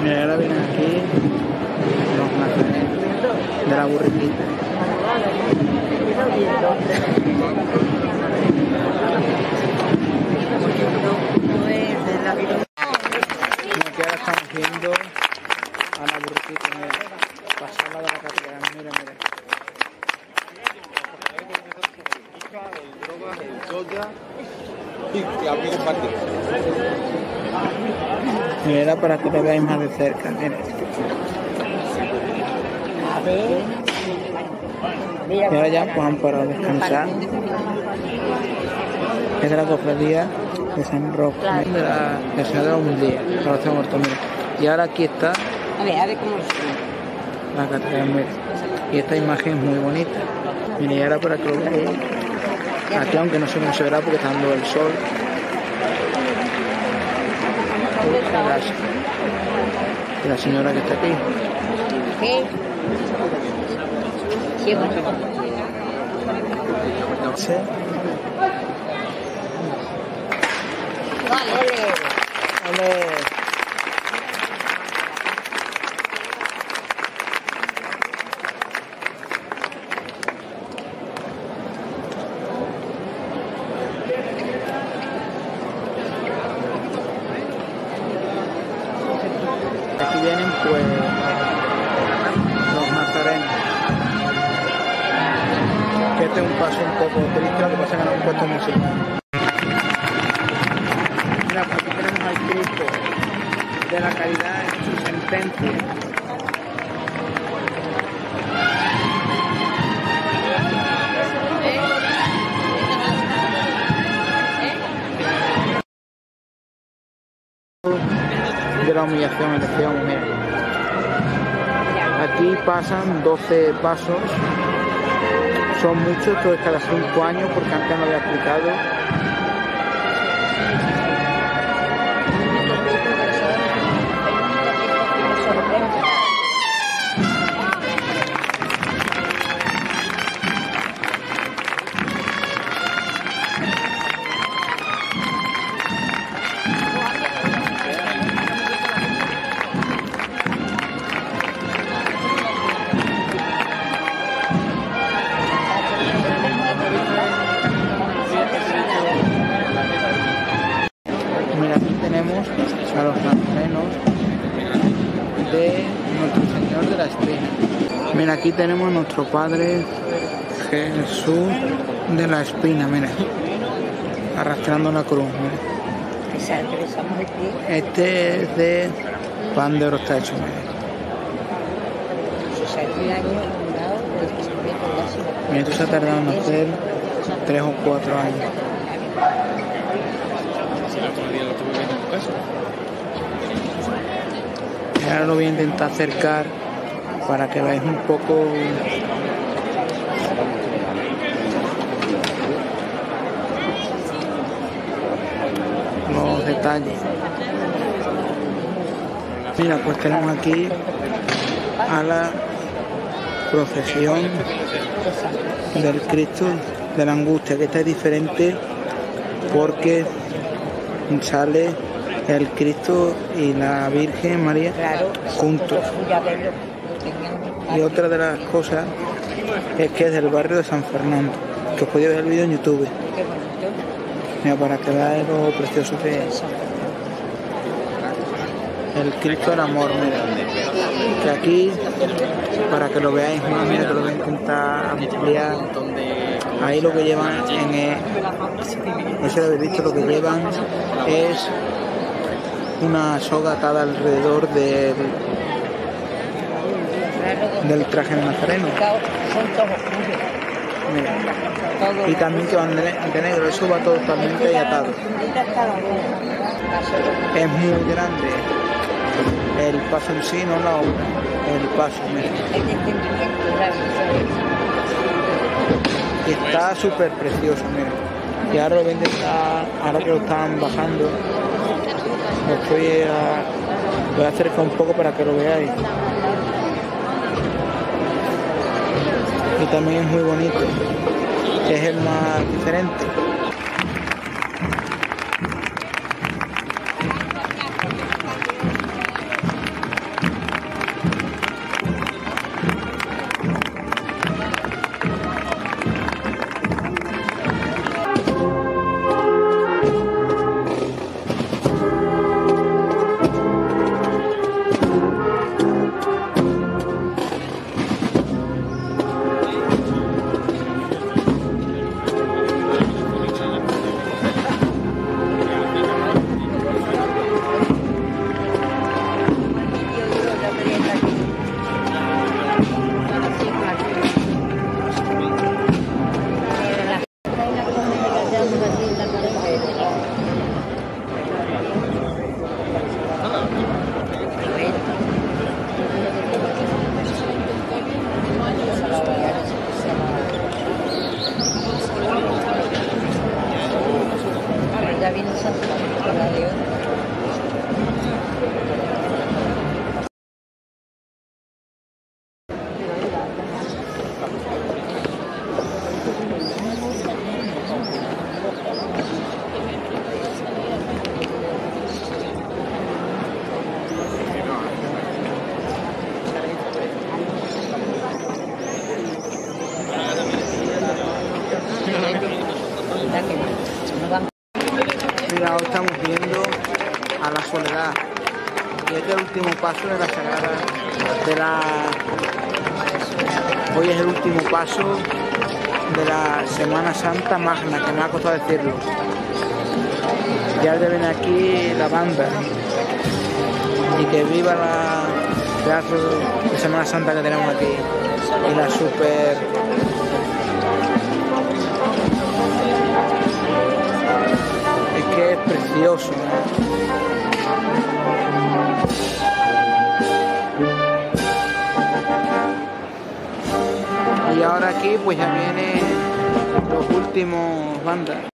Mira, ahora vienen aquí los nazarenos de la burriquita. Mira, que ahora estamos viendo a la burriquita, mira, pasarla de la catedral, mira, mira. Mira, para que lo veáis más de cerca, mira. Y ahora ya pues han parado a descansar. Es de la cofradía de San Roque, de la Señora de la Humildía, para los muertos, mira. Y ahora aquí está a ver cómo se la catedral, mira. Y esta imagen es muy bonita. Mira, y ahora para que lo veáis. Aquí, aunque no sé cómo se verá porque está dando el sol. La señora que está aquí. ¿Qué? Sí, bueno. Sí. Vale. Aquí vienen pues los nazarenos. Que este es un paso un poco triste, lo que pasa es que no han puesto música. Mira, pues aquí tenemos al Cristo de la Caridad en su sentencia. De la humillación, elección, mira. Aquí pasan 12 pasos, son muchos, esto es cada 5 años porque antes no había aplicado. Mira, aquí tenemos a los nazarenos de Nuestro Señor de la Espina. Mira, aquí tenemos a nuestro Padre Jesús de la Espina, mira, arrastrando la cruz, mira. Este es de pan de oro está hecho, mira. Mira, esto se ha tardado en hacer 3 o 4 años. Y ahora lo voy a intentar acercar para que veáis un poco los detalles. Mira, pues tenemos aquí a la procesión del Cristo de la Angustia, que esta es diferente porque sale el Cristo y la Virgen María juntos. Y otra de las cosas es que es del barrio de San Fernando, que os podéis ver el vídeo en YouTube. Mira, para que veáis lo precioso que es. El Cristo del Amor, mira. Que aquí, para que lo veáis más, mira, que lo voy a intentar ampliar. Ahí lo que llevan no sé si habéis visto, lo que llevan es una soga atada alrededor del traje de nazareno. Mira. Y también que van de negro, eso va totalmente ahí atado. Es muy grande el paso en sí, no la obra, el paso, mira. Y está súper precioso, mira. Y ahora lo ven, ahora que lo están bajando, voy a acercar un poco para que lo veáis. Y también es muy bonito, es el más diferente. el último paso de la Sagrada, hoy es el último paso de la Semana Santa Magna, que me ha costado decirlo. Ya deben aquí la banda, y que viva la pedazo de Semana Santa que tenemos aquí, y la super... Es que es precioso, ¿no? Y ahora aquí pues ya vienen los últimos bandas.